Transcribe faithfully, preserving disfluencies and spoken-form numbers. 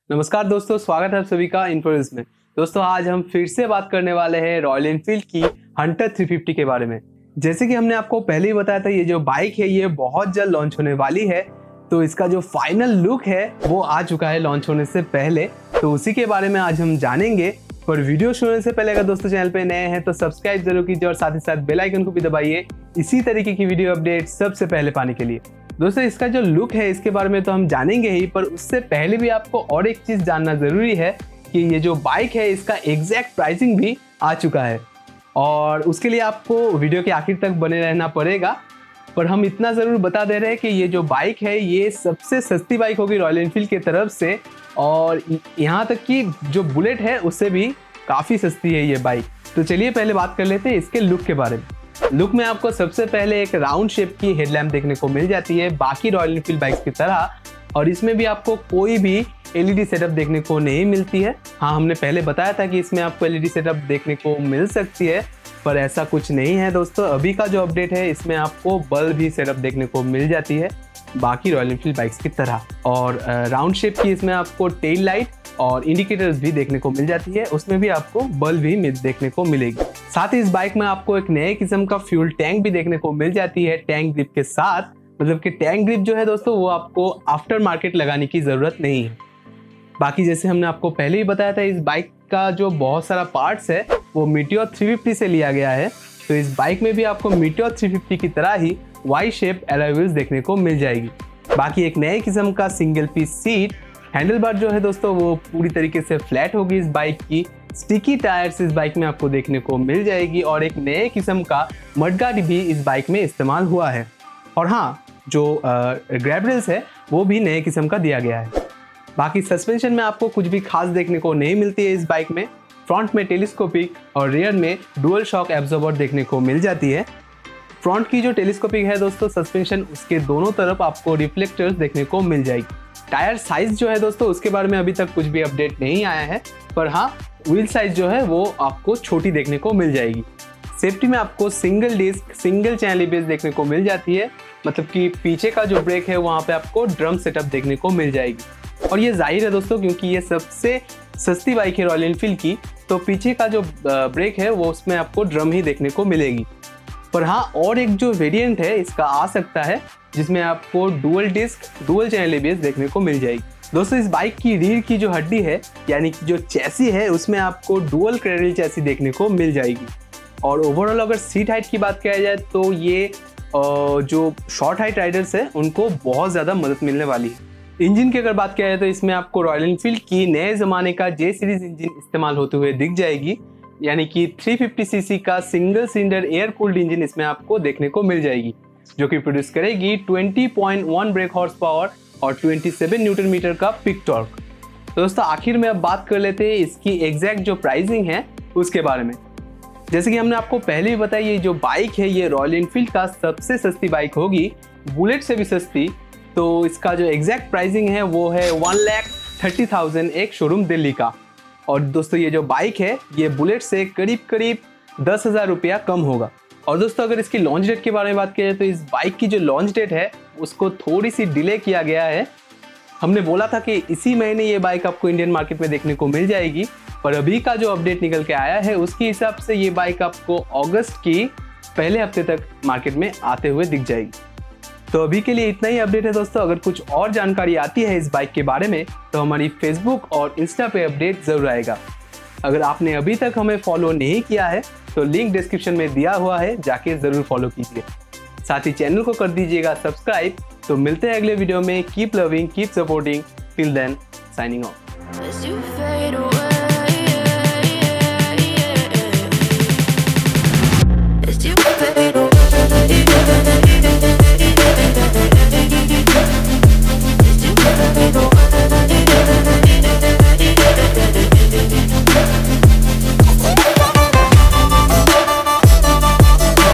नमस्कार दोस्तों, स्वागत है आप सभी का इन्फोसिस में। दोस्तों आज हम फिर से बात करने वाले हैं रॉयल एनफील्ड की हंटर थ्री फिफ्टी के बारे में। जैसे कि हमने आपको पहले ही बताया था, ये जो बाइक है ये बहुत जल्द लॉन्च होने वाली है। तो इसका जो फाइनल लुक है वो आ चुका है लॉन्च होने से पहले, तो उसी के बारे में आज हम जानेंगे। पर वीडियो शुरू होने से पहले अगर दोस्तों चैनल पे नए हैं तो सब्सक्राइब जरूर कीजिए और साथ ही साथ बेल आइकन को भी दबाइए इसी तरीके की वीडियो अपडेट सबसे पहले पाने के लिए। दोस्तों इसका जो लुक है इसके बारे में तो हम जानेंगे ही, पर उससे पहले भी आपको और एक चीज जानना जरूरी है कि ये जो बाइक है इसका एग्जैक्ट प्राइसिंग भी आ चुका है, और उसके लिए आपको वीडियो के आखिर तक बने रहना पड़ेगा। पर हम इतना ज़रूर बता दे रहे हैं कि ये जो बाइक है ये सबसे सस्ती बाइक होगी रॉयल एनफील्ड की तरफ से, और यहाँ तक कि जो बुलेट है उससे भी काफ़ी सस्ती है ये बाइक। तो चलिए पहले बात कर लेते हैं इसके लुक के बारे में। लुक में आपको सबसे पहले एक राउंड शेप की हेडलैम्प देखने को मिल जाती है बाकी रॉयल एनफील्ड बाइक्स की तरह, और इसमें भी आपको कोई भी एलईडी सेटअप देखने को नहीं मिलती है। हाँ, हमने पहले बताया था कि इसमें आपको एलईडी सेटअप देखने को मिल सकती है, पर ऐसा कुछ नहीं है दोस्तों। अभी का जो अपडेट है इसमें आपको बल्ब भी सेटअप देखने को मिल जाती है बाकी रॉयल एनफील्ड बाइक्स की तरह, और राउंड शेप की इसमें आपको टेल लाइट और इंडिकेटर्स भी देखने को मिल जाती है, उसमें भी आपको बल्ब भी देखने को मिलेगी। साथ ही इस बाइक में आपको एक नए किस्म का फ्यूल टैंक भी देखने को मिल जाती है टैंक ग्रिप के साथ। मतलब कि टैंक ग्रिप जो है दोस्तों वो आपको आफ्टर मार्केट लगाने की ज़रूरत नहीं है। बाकी जैसे हमने आपको पहले ही बताया था, इस बाइक का जो बहुत सारा पार्ट्स है वो मीटियोर थ्री फिफ्टी से लिया गया है। तो इस बाइक में भी आपको मीटियोर थ्री फिफ्टी की तरह ही वाई शेप एलॉय व्हील्स देखने को मिल जाएगी। बाकी एक नए किस्म का single piece seat, handlebar जो है दोस्तों वो पूरी तरीके से फ्लैट होगी इस बाइक की। स्टिकी टायर्स इस बाइक में आपको देखने को मिल जाएगी, और एक नए किस्म का मडगार्ड भी इस बाइक में इस्तेमाल हुआ है। और हाँ, जो ग्रैब रेल्स है वो भी नए किस्म का दिया गया है। बाकी सस्पेंशन में आपको कुछ भी खास देखने को नहीं मिलती है इस बाइक में। फ्रंट में टेलीस्कोपिक और रियर में डुअल शॉक एब्जॉर्बर देखने को मिल जाती है। फ्रंट की जो टेलीस्कोपिक है दोस्तों सस्पेंशन, उसके दोनों तरफ आपको रिफ्लेक्टर्स देखने को मिल जाएगी। टायर साइज जो है दोस्तों उसके बारे में अभी तक कुछ भी अपडेट नहीं आया है, पर हाँ व्हील साइज जो है वो आपको छोटी देखने को मिल जाएगी। सेफ्टी में आपको single disc single channel ABS देखने को मिल जाती है, मतलब कि पीछे का जो ब्रेक है वहाँ पे आपको ड्रम सेटअप देखने को मिल जाएगी। और ये जाहिर है दोस्तों क्योंकि ये सबसे सस्ती बाइक है रॉयल एनफील्ड की, तो पीछे का जो ब्रेक है वो उसमें आपको ड्रम ही देखने को मिलेगी। पर हाँ, और एक जो वेरिएंट है इसका आ सकता है जिसमें आपको dual disc dual channel ABS देखने को मिल जाएगी। दोस्तों इस बाइक की रीढ़ की जो हड्डी है यानी कि जो चैसी है उसमें आपको डुअल क्रेडल चैसी देखने को मिल जाएगी। और ओवरऑल अगर सीट हाइट की बात किया जाए तो ये जो शॉर्ट हाइट राइडर्स है उनको बहुत ज़्यादा मदद मिलने वाली है। इंजन की अगर बात किया जाए तो इसमें आपको रॉयल एनफील्ड की नए ज़माने का जे सीरीज इंजन इस्तेमाल होते हुए दिख जाएगी, यानी कि थ्री फिफ्टी सीसी का single cylinder air cooled engine इसमें आपको देखने को मिल जाएगी, जो कि प्रोड्यूस करेगी twenty point one brake horsepower और सत्ताईस न्यूटन मीटर का पिक टॉर्क। तो दोस्तों आखिर में अब बात कर लेते हैं इसकी एग्जैक्ट जो प्राइसिंग है उसके बारे में। जैसे कि हमने आपको पहले ही बताया, ये जो बाइक है ये रॉयल एनफील्ड का सबसे सस्ती बाइक होगी, बुलेट से भी सस्ती। तो इसका जो एग्जैक्ट प्राइसिंग है वो है one lakh thirty thousand ex showroom Delhi का। और दोस्तों ये जो बाइक है ये बुलेट से करीब करीब दस हज़ार रुपया कम होगा। और दोस्तों अगर इसकी लॉन्च डेट के बारे में बात की जाए तो इस बाइक की जो लॉन्च डेट है उसको थोड़ी सी डिले किया गया है। हमने बोला था कि इसी महीने ये बाइक आपको इंडियन मार्केट में देखने को मिल जाएगी, पर अभी का जो अपडेट निकल के आया है उसके हिसाब से ये बाइक आपको अगस्त की पहले हफ्ते तक मार्केट में आते हुए दिख जाएगी। तो अभी के लिए इतना ही अपडेट है दोस्तों। अगर कुछ और जानकारी आती है इस बाइक के बारे में तो हमारी फेसबुक और इंस्टा पे अपडेट जरूर आएगा। अगर आपने अभी तक हमें फॉलो नहीं किया है तो लिंक डिस्क्रिप्शन में दिया हुआ है, जाके जरूर फॉलो कीजिए। साथ ही चैनल को कर दीजिएगा सब्सक्राइब। तो मिलते हैं अगले वीडियो में। Keep loving, keep supporting, till then signing of.